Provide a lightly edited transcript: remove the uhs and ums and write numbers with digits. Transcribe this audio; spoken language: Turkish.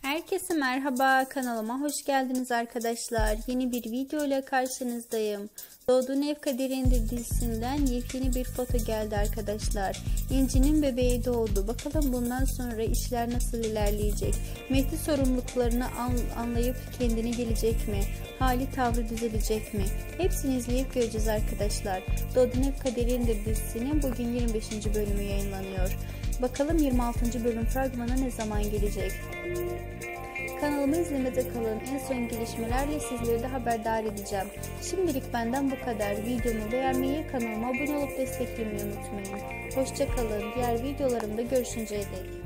Herkese merhaba, kanalıma hoş geldiniz arkadaşlar. Yeni bir video ile karşınızdayım. Doğduğun Ev Kaderindir dizisinden yepyeni bir foto geldi arkadaşlar. İnci'nin bebeği doğdu. Bakalım bundan sonra işler nasıl ilerleyecek? Mehdi sorumluluklarını anlayıp kendine gelecek mi? Hali tavrı düzelecek mi? Hepsini izleyip göreceğiz arkadaşlar. Doğduğun Ev Kaderindir dizisinin bugün 25. bölümü yayınlanıyor. Bakalım 26. bölüm fragmanı ne zaman gelecek? Kanalımı izlemede kalın. En son gelişmelerle sizleri de haberdar edeceğim. Şimdilik benden bu kadar. Videomu beğenmeyi, kanalıma abone olup desteklemeyi unutmayın. Hoşça kalın. Diğer videolarımda görüşünceye dek.